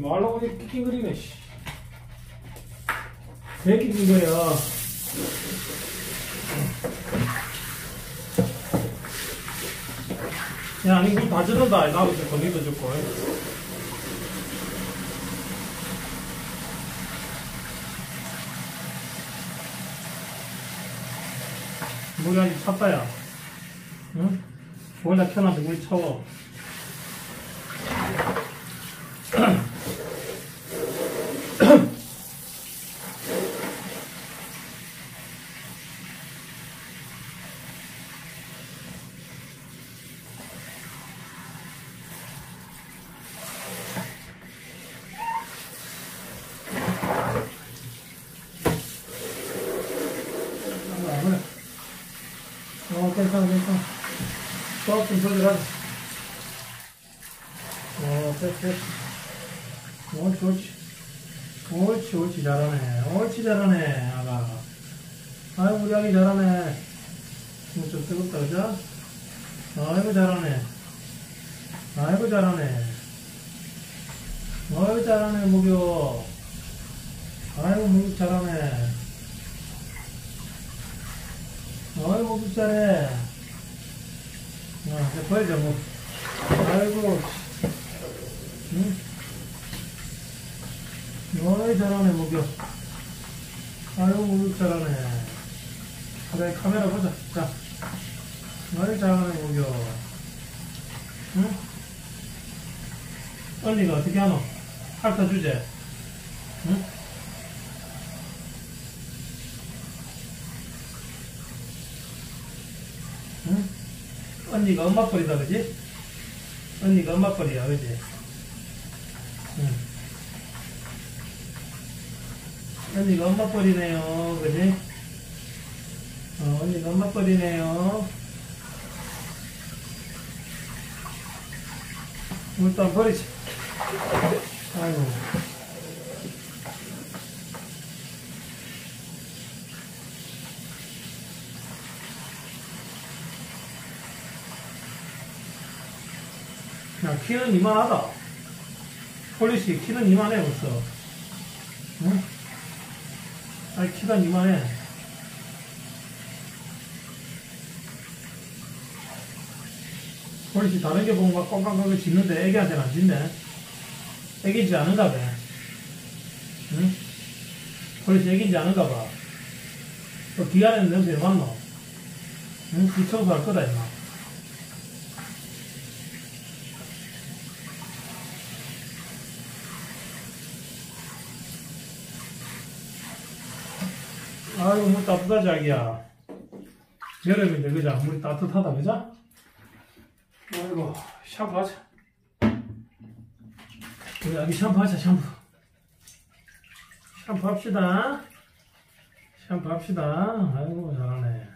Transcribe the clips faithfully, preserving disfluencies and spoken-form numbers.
뭐 하려고 이렇게 낑낑거리네, 씨. 왜 낑낑거려? 야, 이거 다 젖는다. 나도 좋고, 니도 좋고. 물이 아직 찼다, 야. 응? 보일러 켜놨는데 물이 차워. 어, 괜찮아, 괜찮아. 조금 돌려가자. 어, 됐어, 됐어. 옳지, 옳지. 옳지, 옳지, 잘하네. 옳지, 잘하네, 아가. 아이고, 우리 아기 잘하네. 이거 좀 뜨겁다, 그죠? 아이고, 잘하네. 아이고, 잘하네. 아이고, 잘하네, 목욕. 아이고, 목욕 잘하네. 아이고, 목욕 잘해. 아, 이제 버리자, 뭐. 아이고, 응? 어이, 잘하네, 목욕. 아이고, 목욕 잘하네. 그래, 카메라 보자. 자. 어이, 잘하네, 목욕. 응? 언니가 어떻게 하노? 핥아주제? 응? 응? 언니가 엄마 뻘이다, 그지? 언니가 엄마 뻘이야, 그지? 응. 언니가 엄마 뻘이네요, 그지? 어, 언니가 엄마 뻘이네요. 일단 버리지. 아이고. 야, 키는 이만하다. 폴리시 키는 이만해, 벌써. 응? 아니, 키가 이만해. 폴리시 다른 게 보면 막 꽁꽁꽁 짖는데 애기한테는 안 짖네. 애기지 않은가 봐. 응? 폴리시 애기인지 않은가 봐. 또 귀 안에는 냄새 맞노? 응? 귀 청소할 거다, 임마. 아이고, 물 따뜻하다, 자기야. 여름인데, 그자? 물이 따뜻하다, 그자? 아이고, 샴푸하자. 우리 아기 샴푸하자, 샴푸. 샴푸합시다. 샴푸합시다. 아이고, 잘하네.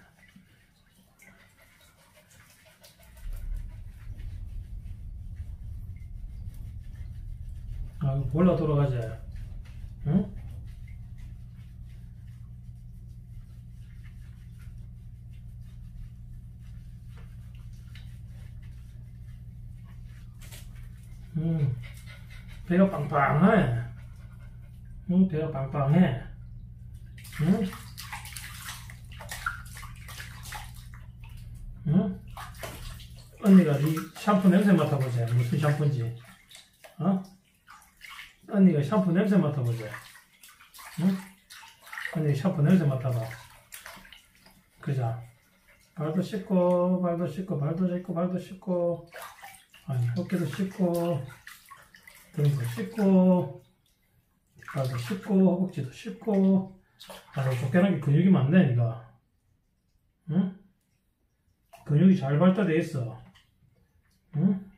아이고, 볼라 돌아가지. 응? 응. 배가 빵빵해. 응, 배가 빵빵해. 응? 응? 언니가 이 샴푸 냄새 맡아보자. 무슨 샴푸인지. 어? 언니가 샴푸 냄새 맡아보자. 응? 언니 샴푸 냄새 맡아봐. 그자. 발도 씻고, 발도 씻고, 발도 씻고, 발도 씻고. 아니, 어깨도 씻고, 등도 씻고, 발도 씻고, 허벅지도 씻고. 아, 쫓겨나게 근육이 많네, 니가. 응? 근육이 잘 발달돼 있어. 응?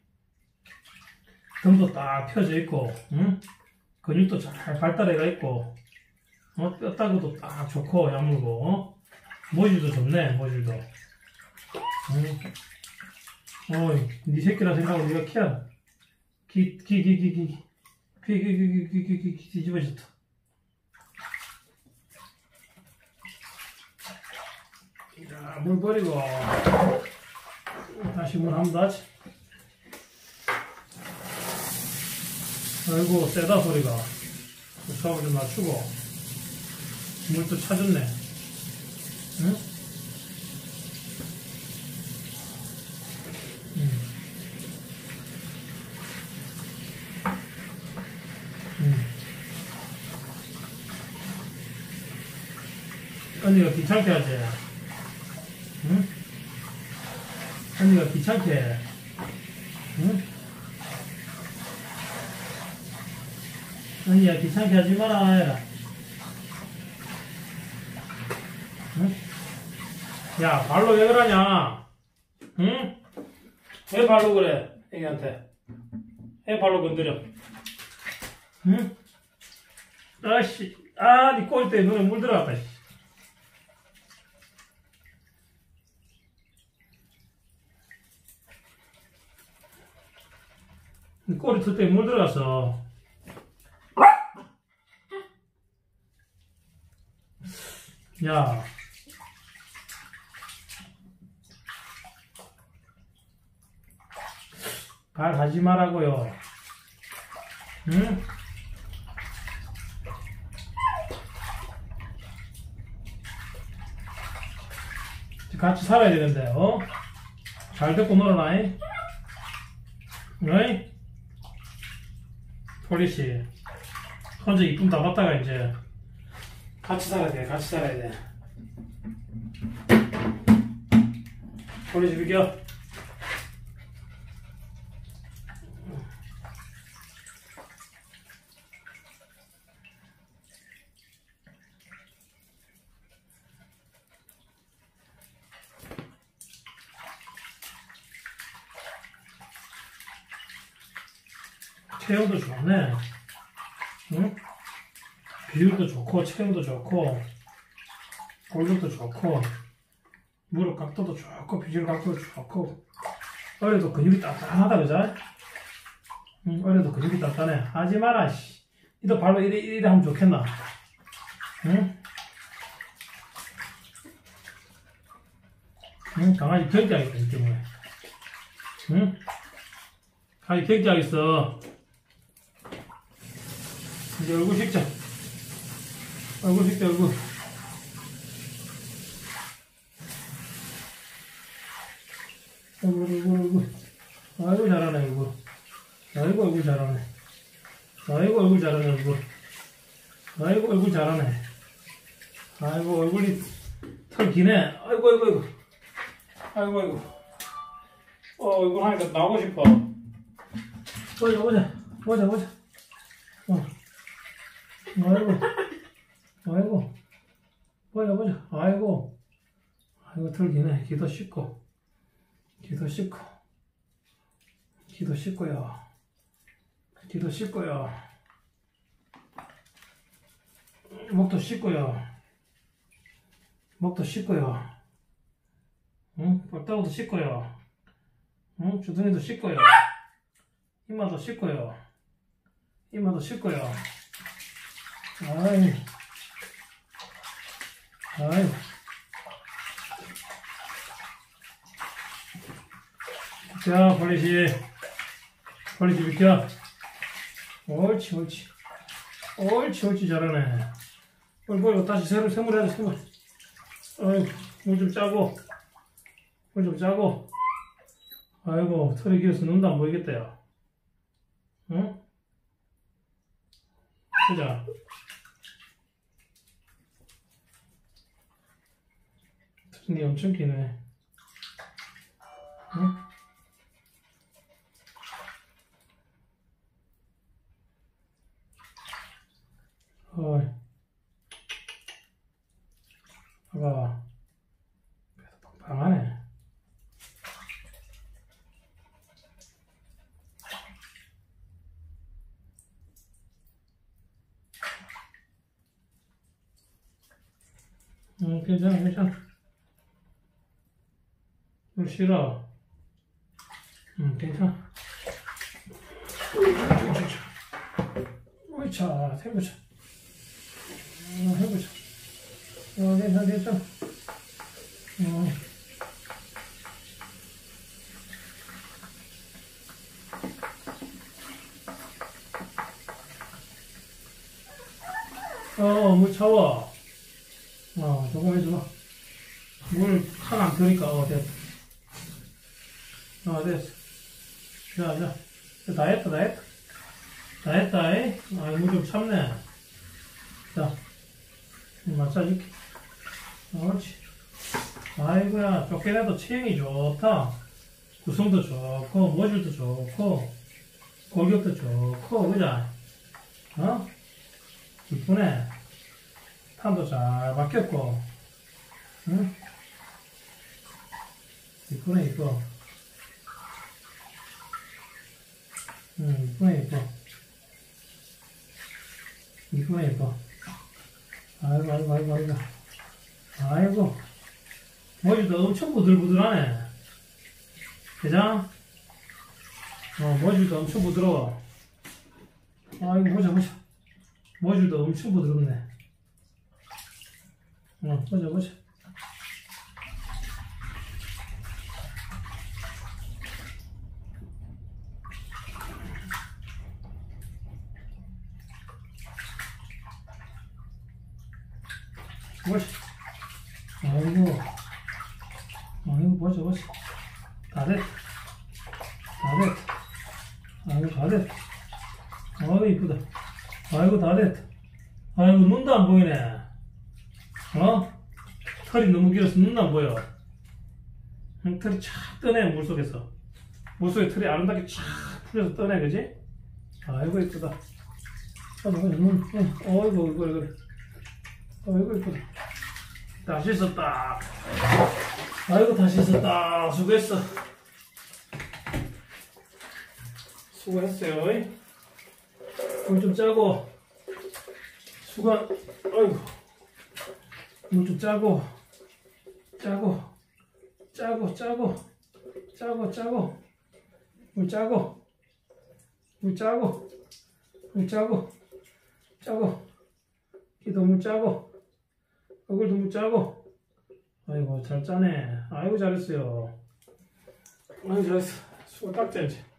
등도 딱 펴져 있고, 응? 근육도 잘 발달해가 있고, 어? 뼈 따구도 딱 좋고, 야물고, 어? 모질도 좋네, 모질도. 응? 어이, 니 새끼라 생각하고 니가 키야. 기, 기, 기, 기, 기, 기, 기, 기, 기, 기, 기, 기, 기, 뒤집어졌다. 자, 물 버리고, 다시 물 한 번 더 하지. 아이고, 세다, 소리가. 수압을 좀 낮추고. 물도 차졌네. 응? 응. 응. 언니가 귀찮게 하지? 응? 언니가 귀찮게 해. 응? 언니야, 귀찮게 하지 마라, 해라. 응? 야, 발로 왜 그러냐? 응? 왜 발로 그래, 애기한테? 왜 발로 건드려? 응? 아씨, 아, 니 꼬리 때문에 눈에 물 들어갔다, 씨. 니 꼬리 털 때문에 물 들어갔어. 야. 발 하지 말라고요. 응? 같이 살아야 되는데, 어? 잘 듣고 놀아라잉. 어이? 폴리씨. 혼자 이쁨 다 받다가 이제 같이 살아야 돼, 같이 살아야 돼. 폴리씨 비켜. 체형도 좋네. 응? 비율도 좋고, 체형도 좋고, 골격도 좋고, 무릎 각도도 좋고, 비질 각도도 좋고, 어려도 근육이 단단하다, 그자? 응, 어려도 근육이 단단해. 하지 마라, 씨. 니도 발로 이래, 이래 하면 좋겠나? 응? 응? 강아지 경기하겠다, 이 때문에. 응? 강아지 경기하겠어. 이제 얼굴 식자. 얼굴 식자, 얼굴. 얼굴, 얼굴, 얼굴. 아이고, 잘하네, 얼굴. 아이고, 얼굴 잘하네. 아이고, 얼굴 잘하네, 얼굴. 아이고, 얼굴 잘하네. 아이고, 얼굴이 털 기네. 아이고, 아이고, 아이고. 아이고, 아이고. 어, 얼굴 하니까 나오고 싶어. 보자, 보자. 보자, 보자. 어. 아이고, 아이고, 보자, 보자. 아이고, 아이고, 털 기네. 기도 씻고, 기도 씻고, 기도 씻고요. 기도 씻고요. 목도 씻고요. 목도 씻고요. 응? 볼따구도 씻고요. 응? 주둥이도 씻고요. 이마도 씻고요. 이마도 씻고요. 아이, 아이. 자, 폴리시. 폴리시 비켜. 옳지, 옳지. 옳지, 옳지, 잘하네. 얼굴, 다시 새로 세물해야 돼, 세물. 어이, 물 좀 짜고. 물 좀 짜고. 아이고, 털이 길어서 눈도 안 보이겠다, 야. 응? 보자. 털이 엄청 기네. 응? 어이. 봐봐. 팡팡하네. 응, 괜찮아, 괜찮아. 좀 싫어. 응, 괜찮아. 어이차, 해보자. 어, 해보자. 어, 괜찮아, 괜찮아. 어. 어, 물 차워. 어, 조금 해줘봐. 물 하나 안 트니까, 어, 됐어. 어, 됐어. 자, 자. 다 했다, 다 했다. 다 했다, 이. 아, 물 좀 참네. 자, 마사줄게. 옳지. 아이고야, 쫓겨내도 체형이 좋다. 구성도 좋고, 모질도 좋고, 골격도 좋고, 그자? 어? 이쁘네. 탄도 잘 박혔고, 응? 이쁘네, 이뻐. 응, 이쁘네, 이뻐. 이쁘네, 이뻐. 아이고, 아이고, 아이고, 아이고. 아이고. 모질도 엄청 부들부들하네. 대장? 어, 모질도 엄청 부드러워. 아이고, 보자, 보자. 모질도 엄청 부드럽네. 어, 보자, 보자. 보자. 아이고. 아이고, 보자, 보자. 다 됐다. 다 됐다. 아이고, 다 됐다. 아이고, 이쁘다. 아이고, 다 됐다. 아이고, 눈도 안 보이네. 어? 털이 너무 길어서 눈도 안 보여. 털이 쫙 떠네, 물속에서. 물속에 털이 아름답게 쫙 풀려서 떠네, 그지? 아이고, 이쁘다. 아이고, 눈, 응. 어이구, 이거, 이거. 아이고, 이쁘다. 다 씻었다. 아이고, 다 씻었다. 수고했어. 수고했어요. 물 좀 짜고. 수건, 아이고. 물 좀 짜고. 짜고. 짜고, 짜고. 짜고, 짜고. 물 짜고. 물 짜고. 물 짜고. 짜고. 귀도 물 짜고. 얼굴도 물 짜고. 아이고, 잘 짜네. 아이고, 잘했어요. 아이고, 잘했어. 수고 딱 짜야지.